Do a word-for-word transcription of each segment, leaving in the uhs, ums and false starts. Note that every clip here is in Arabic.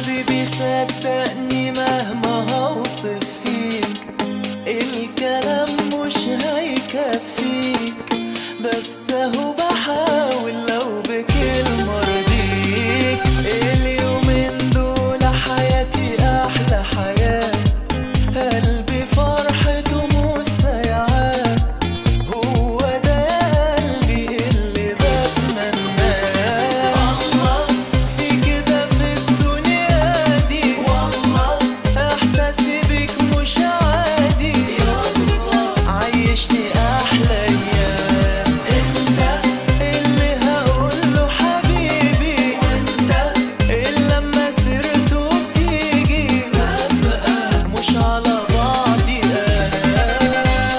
حبيبي صدقني مهما هوصف فيك الكلام مش هيكفيك، بس اهو بحاول لو بكلمة ارضيك. اليومين دول حياتي احلى حياة، قلبي فرحته مش سايعاه، هو ده يا قلبي اللي بتمناه. الله في كده في الدنيا دي، والله احساسي بيك مش عادي. يلا عيشني احلى ايام، انت اللي هقوله حبيبي، وانت اللي لما سيرته بتيجي هبقى مش على بعضي انا.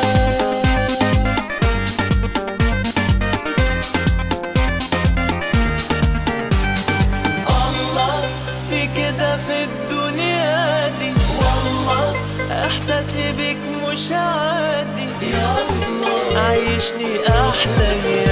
الله في كده في الدنيا دي، والله احساسي بيك مش عادي. يلا عيشني احلى ايام.